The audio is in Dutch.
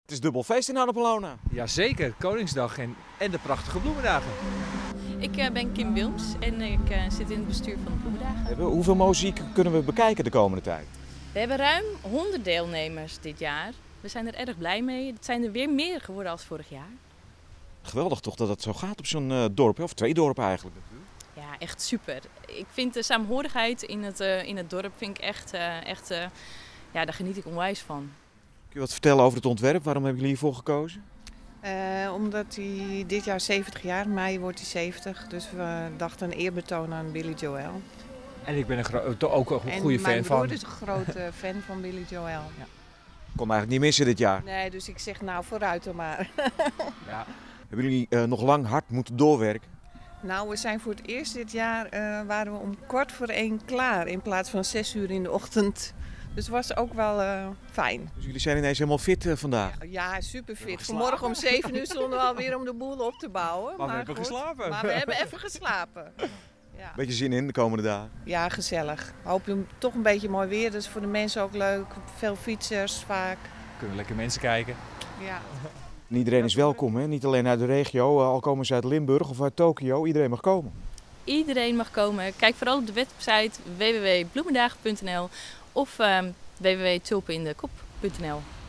Het is dubbel feest in Annapolona. Jazeker, Koningsdag en de prachtige bloemendagen. Ik ben Kim Wilms en ik zit in het bestuur van de Bloemendagen. Hoeveel muziek kunnen we bekijken de komende tijd? We hebben ruim 100 deelnemers dit jaar. We zijn er erg blij mee. Het zijn er weer meer geworden als vorig jaar. Geweldig toch dat het zo gaat op zo'n dorp, of 2 dorpen eigenlijk. Ja, echt super. Ik vind de saamhorigheid in het dorp vind ik echt, ja, daar geniet ik onwijs van. Kun je wat vertellen over het ontwerp? Waarom hebben jullie hiervoor gekozen? Omdat hij dit jaar 70 jaar, mei wordt hij 70. Dus we dachten een eerbetoon aan Billy Joel. En ik ben ook een goede fan mijn van. broer is een grote fan van Billy Joel. Ja. Kon eigenlijk niet missen dit jaar. Nee, dus ik zeg nou vooruit dan maar. Ja. Hebben jullie nog lang hard moeten doorwerken? Nou, we zijn voor het eerst dit jaar, waren we om 1:15 klaar in plaats van 6 uur in de ochtend. Dus het was ook wel fijn. Dus jullie zijn ineens helemaal fit vandaag? Ja, super fit. geslapen? Vanmorgen om 7 uur stonden we alweer om de boel op te bouwen. Maar we hebben goed. geslapen. Maar we hebben even geslapen. Ja. Beetje zin in de komende dagen? Ja, gezellig. Hoop je toch een beetje mooi weer. Dat is voor de mensen ook leuk. Veel fietsers vaak. Kunnen lekker mensen kijken. Ja. En iedereen is welkom, hè? Niet alleen uit de regio, al komen ze uit Limburg of uit Tokio. Iedereen mag komen. Iedereen mag komen. Kijk vooral op de website www.bloemendagen.nl of www.tulpenindekop.nl.